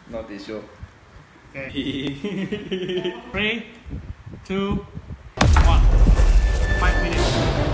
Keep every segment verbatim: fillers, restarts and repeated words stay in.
Not issue. Okay. Three, two, one. Five minutes.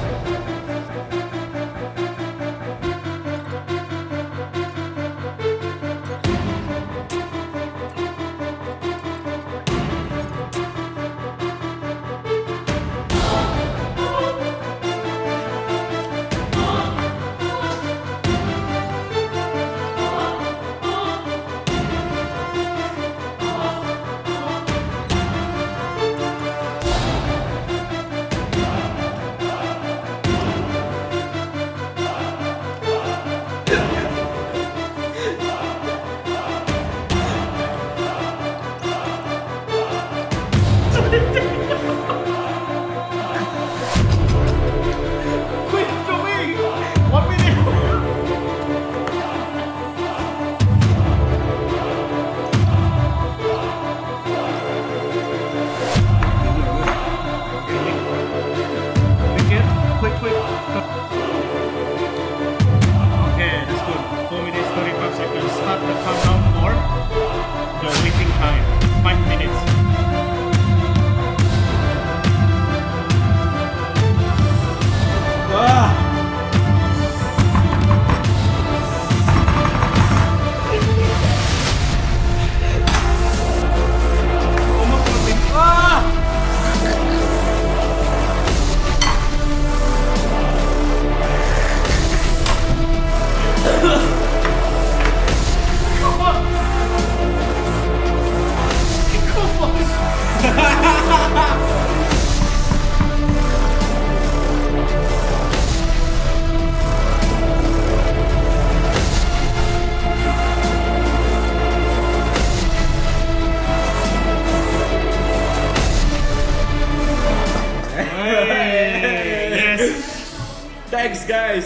Thanks, guys.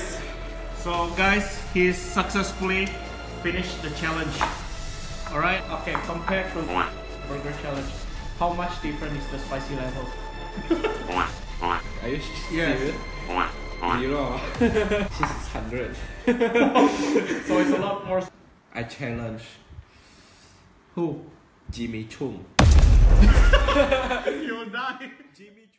So, guys, he successfully finished the challenge. All right. Okay. Compared to the burger challenge, how much different is the spicy level? Are you serious? Yeah. Zero. This is hundred. So it's a lot more. I challenge. Who? Jimmy Chung. You'll die. Jimmy.